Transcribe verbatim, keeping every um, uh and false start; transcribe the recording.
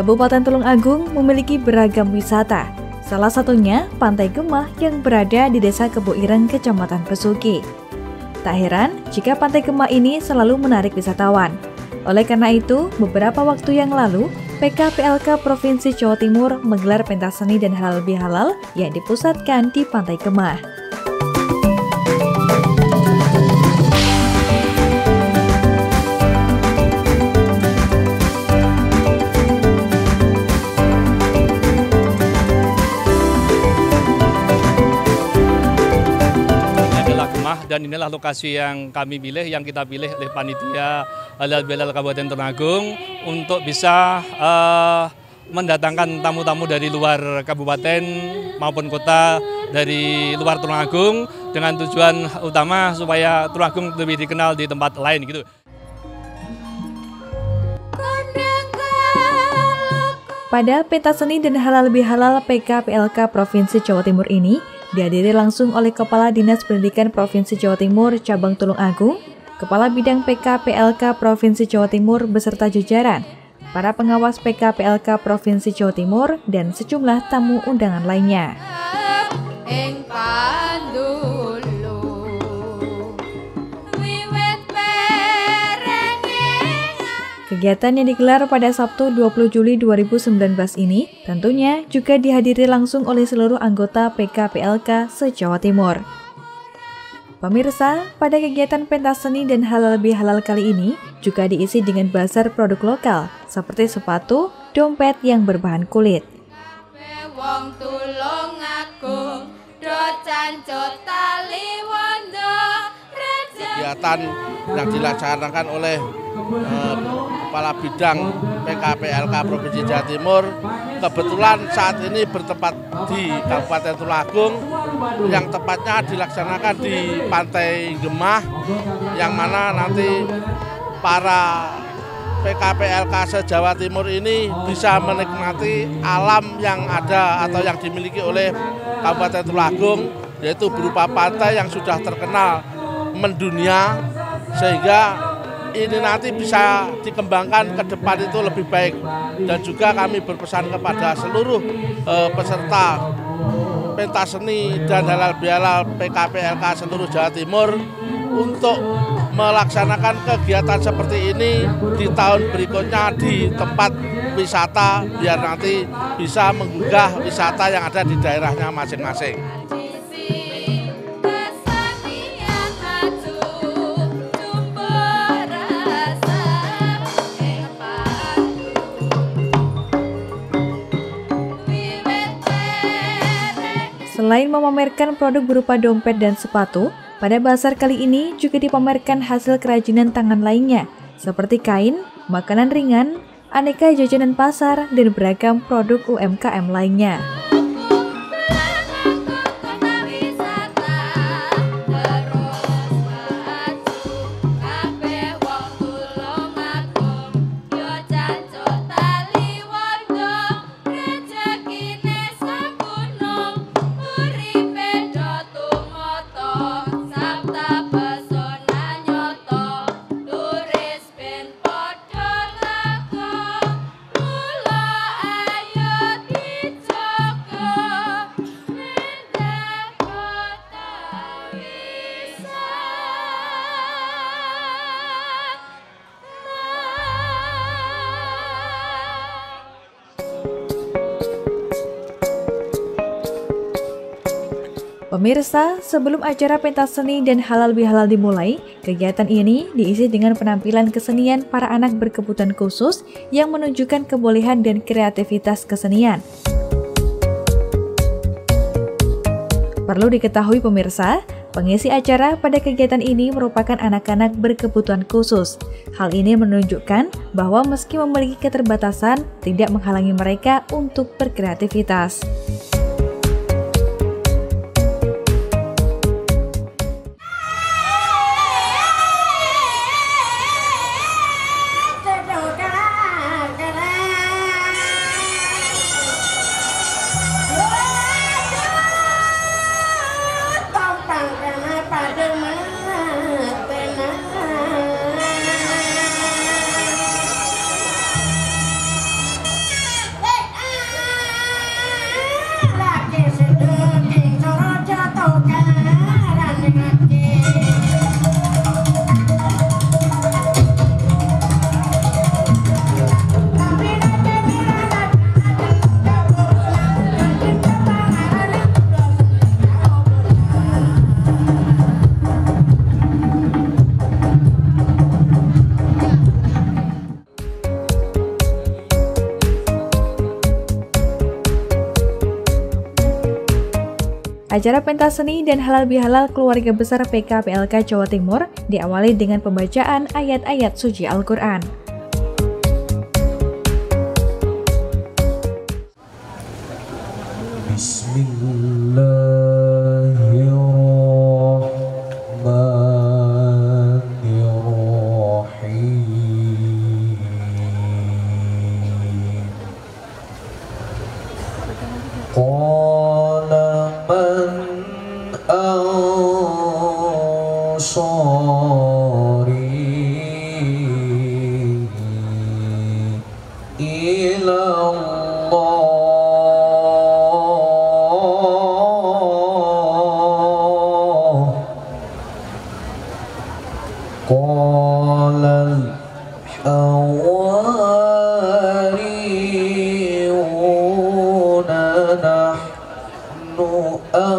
Kabupaten Tulungagung memiliki beragam wisata. Salah satunya Pantai Gemah yang berada di Desa Kebo Ireng, Kecamatan Besuki. Tak heran jika Pantai Gemah ini selalu menarik wisatawan. Oleh karena itu, beberapa waktu yang lalu, P K P L K Provinsi Jawa Timur menggelar pentas seni dan halal bihalal yang dipusatkan di Pantai Gemah. Dan inilah lokasi yang kami pilih, yang kita pilih oleh panitia halal bihalal Kabupaten Tulungagung untuk bisa uh, mendatangkan tamu-tamu dari luar kabupaten maupun kota, dari luar Tulungagung dengan tujuan utama supaya Tulungagung lebih dikenal di tempat lain gitu. Pada pentas seni dan halal bihalal P K P L K Provinsi Jawa Timur ini dihadiri langsung oleh Kepala Dinas Pendidikan Provinsi Jawa Timur Cabang Tulungagung, Kepala Bidang P K P L K Provinsi Jawa Timur beserta jajaran, para pengawas P K P L K Provinsi Jawa Timur, dan sejumlah tamu undangan lainnya. Kegiatan yang digelar pada Sabtu dua puluh Juli dua ribu sembilan belas ini tentunya juga dihadiri langsung oleh seluruh anggota P K P L K se-Jawa Timur. Pemirsa, pada kegiatan pentas seni dan halal bihalal kali ini juga diisi dengan bazar produk lokal seperti sepatu, dompet yang berbahan kulit. Kegiatan yang dilaksanakan oleh eh, Kepala Bidang P K P L K Provinsi Jawa Timur kebetulan saat ini bertempat di Kabupaten Tulungagung, yang tepatnya dilaksanakan di Pantai Gemah, yang mana nanti para P K P L K se-Jawa Timur ini bisa menikmati alam yang ada atau yang dimiliki oleh Kabupaten Tulungagung, yaitu berupa pantai yang sudah terkenal mendunia, sehingga ini nanti bisa dikembangkan ke depan itu lebih baik. Dan juga kami berpesan kepada seluruh eh, peserta pentas seni dan halal bihalal P K P L K seluruh Jawa Timur untuk melaksanakan kegiatan seperti ini di tahun berikutnya di tempat wisata, biar nanti bisa menggugah wisata yang ada di daerahnya masing-masing. Selain memamerkan produk berupa dompet dan sepatu, pada bazar kali ini juga dipamerkan hasil kerajinan tangan lainnya, seperti kain, makanan ringan, aneka jajanan pasar, dan beragam produk U M K M lainnya. Pemirsa, sebelum acara pentas seni dan halal bihalal dimulai, kegiatan ini diisi dengan penampilan kesenian para anak berkebutuhan khusus yang menunjukkan kebolehan dan kreativitas kesenian. Perlu diketahui pemirsa, pengisi acara pada kegiatan ini merupakan anak-anak berkebutuhan khusus. Hal ini menunjukkan bahwa meski memiliki keterbatasan, tidak menghalangi mereka untuk berkreativitas. Acara pentas seni dan halal bihalal keluarga besar P K P L K Jawa Timur diawali dengan pembacaan ayat-ayat suci Al-Quran. Bismillahirrahmanirrahim. Qala man ansari ila Allah. Qala al-hawariyuna nahnu